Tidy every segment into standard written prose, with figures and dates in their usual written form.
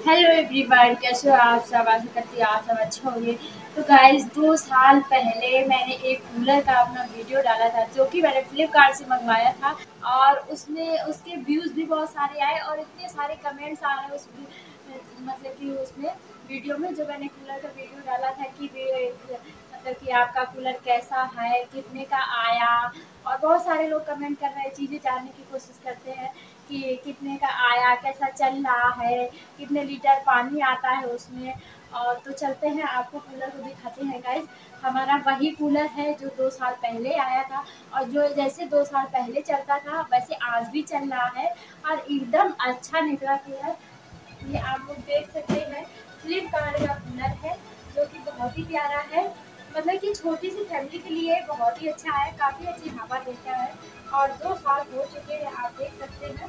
Hello everyone, कैसे हो आप सब। आशा करती हूँ आप सब अच्छे होंगे। तो गाइस 2 साल पहले मैंने एक कूलर का अपना वीडियो डाला था जो कि मैंने फ्लिपकार्ट से मंगवाया था। और उसमें उसके व्यूज़ भी बहुत सारे आए और इतने सारे कमेंट्स आ रहे हैं मतलब कि उसमें वीडियो में जो मैंने कूलर का वीडियो डाला था कि मतलब कि आपका कूलर कैसा है, कितने का आया। और बहुत सारे लोग कमेंट कर रहे हैं, चीज़ें जानने की कोशिश करते हैं कि कितने का आया, कैसा चल रहा है, कितने लीटर पानी आता है उसमें। और तो चलते हैं, आपको कूलर को दिखाते हैं गाइस। हमारा वही कूलर है जो 2 साल पहले आया था और जो जैसे 2 साल पहले चलता था वैसे आज भी चल रहा है और एकदम अच्छा निकला कूलर। ये आप लोग देख सकते हैं, फ्लिपकार्ट का कूलर है जो कि बहुत ही प्यारा है। मतलब कि छोटी सी फैमिली के लिए बहुत ही अच्छा है, काफ़ी अच्छी हवा देता है। और 2 साल हो चुके हैं, आप देख सकते हैं।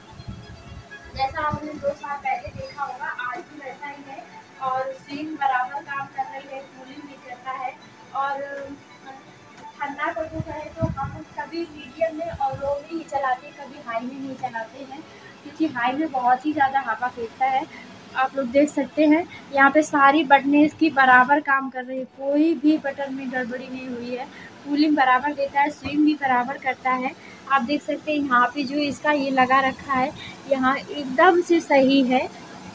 जैसा आपने 2 साल पहले देखा होगा आज भी वैसा ही है। और स्विंग बराबर काम कर रही है, कूलिंग भी करता है। और ठंडा को जो है तो हम कभी मीडियम में और लो में ही चलाते हैं, कभी हाई में नहीं चलाते हैं क्योंकि हाई में बहुत ही ज़्यादा हवा फेंकता है। आप लोग देख सकते हैं यहाँ पे सारी बटनें इसकी बराबर काम कर रही है, कोई भी बटन में गड़बड़ी नहीं हुई है। कूलिंग बराबर देता है, स्विंग भी बराबर करता है। आप देख सकते हैं यहाँ पे जो इसका ये लगा रखा है यहाँ एकदम से सही है।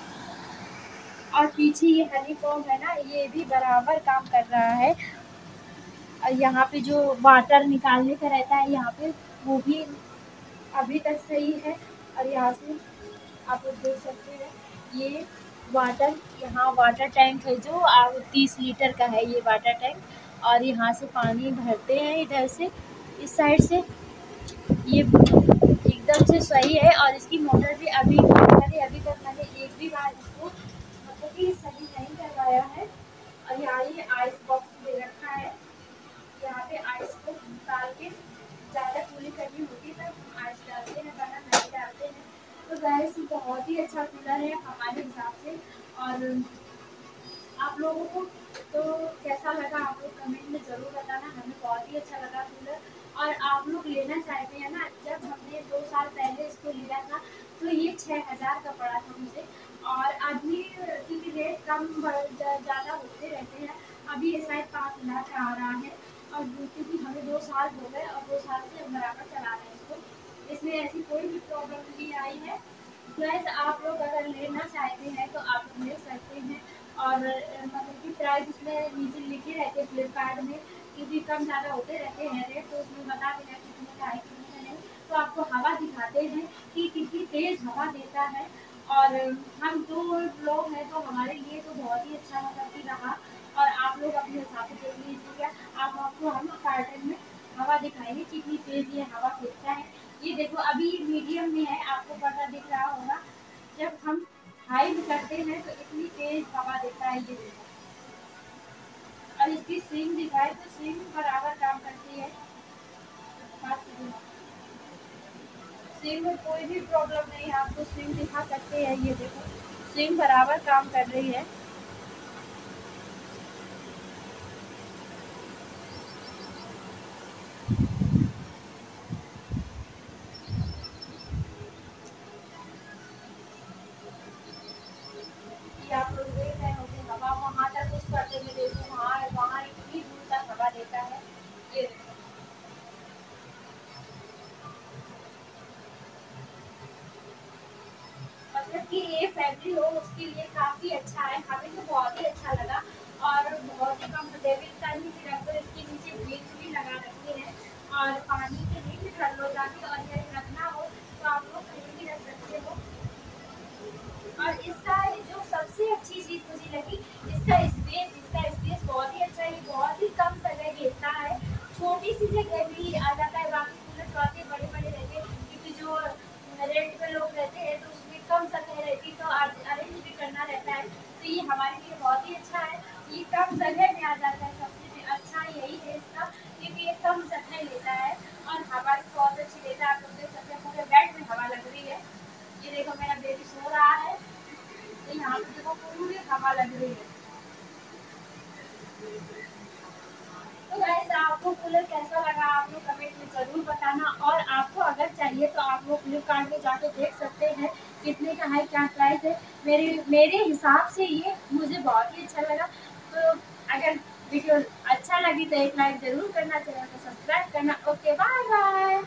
और पीछे ये हनीकॉम्ब है ना, ये भी बराबर काम कर रहा है। और यहाँ पे जो वाटर निकालने का रहता है यहाँ पे, वो भी अभी तक सही है। और यहाँ से आप लोग देख सकते हैं ये वाटर, यहाँ वाटर टैंक है जो 30 लीटर का है ये वाटर टैंक। और यहाँ से पानी भरते हैं इधर से, इस साइड से। ये एकदम से सही है और इसकी मोटर भी अभी तक मैंने एक भी बार इसको मतलब कि सही नहीं करवाया है। और यहाँ ये आइस बॉक्स दे रखा है, यहाँ पे आइस को डाल के ज़्यादा कूलिंग करनी होती है तब हम आइस डालते हैं, वरना नहीं डालते हैं। तो गैस बहुत ही अच्छा कूलर है हमारे हिसाब से। और आप लोगों को तो कैसा लगा आप लोग कमेंट में ज़रूर बताना। हमें बहुत ही अच्छा लगा कूलर। और आप लोग लेना चाहते हैं ना, जब हमने 2 साल पहले इसको लिया था तो ये 6,000 का पड़ा था मुझे। और अभी क्योंकि रेट कम ज़्यादा होते रहते हैं, अभी ये शायद 5,000 का आ रहा है। और क्योंकि हमें 2 साल हो गए और 2 साल से हम बराबर चला रहे हैं इसको, इसमें ऐसी कोई भी प्रॉब्लम नहीं आई है। प्लस आप लोग अगर लेना चाहते हैं तो आप लोग ले सकते हैं। और मतलब कि प्राइस उसमें नीचे लिखे रहते हैं फ्लिपकार्ट में, क्योंकि कम ज़्यादा होते रहते हैं रेट, तो उसमें बता देना कितने का है कितने का नहीं। तो आपको हवा दिखाते हैं कि कितनी तेज़ हवा देता है। और हम 2 लोग हैं तो हमारे लिए तो बहुत ही अच्छा मतलब कि रहा। और आप लोग अपने हिसाब से देख लीजिएगा। आप आपको हम कार्टन में हवा दिखाएंगे कितनी तेज़ ये हवा फेंकता है। ये देखो अभी ये मीडियम में है, आपको पता दिख रहा होगा। जब हम हाई में करते हैं तो इतनी तेज हवा देता है, ये देखो। और इसकी स्विंग दिखाए तो स्विंग बराबर काम करती है। स्विंग में कोई भी प्रॉब्लम नहीं है, आपको स्विंग दिखा सकते हैं, ये देखो स्विंग बराबर काम कर रही है। ये आप लोग देख रहे होंगे हवा वहाँ तक उस पर्दे में देखो, वहाँ वहाँ इतनी दूर तक हवा देता है, ये देखो। मतलब कि ये फैमिली हो उसके लिए काफ़ी अच्छा है, हमें तो बहुत ही अच्छा लगा। और बहुत ही कम्फर्टेबल करने की रखो, इसके नीचे ब्रिज भी लगा रखे हैं। और पानी के लिए भी रख लो जाके, और यदि रखना हो तो आप लोग कहीं भी रख सकते हो। और इसका जो सबसे अच्छी चीज़ मुझे लगी, इसका स्पेस बहुत ही अच्छा है। ये बहुत ही कम जगह घेरता है, छोटी सी जगह भी आ जाता है। बाकी कूलर काफ़ी बड़े बड़े रहते हैं क्योंकि जो रेंट पे लोग रहते हैं तो उसमें कम जगह रहती है, तो अरेंज भी करना रहता है। तो ये हमारे लिए बहुत ही अच्छा है, ये कम जगह में आ जाता है। सबसे अच्छा यही है इसका, क्योंकि ये कम जगह लेता है और हवा भी बहुत अच्छी देता है। आप लोग देख सकते हैं पूरे बेड में हवा लग रही है। ये देखो मेरा बेबी सो रहा है तो यहाँ पे देखो पूरी हवा लग रही है। तो गाइस आपको कूलर कैसा लगा आप लोग कमेंट में ज़रूर बताना। और आपको अगर चाहिए तो आप लोग फ्लिपकार्ट में जाके देख सकते हैं कितने का है, क्या प्राइस है। मेरे हिसाब से ये मुझे बहुत ही अच्छा लगा। तो अगर वीडियो अच्छा लगी तो एक लाइक ज़रूर करना, चैनल को सब्सक्राइब करना। Okay, bye bye.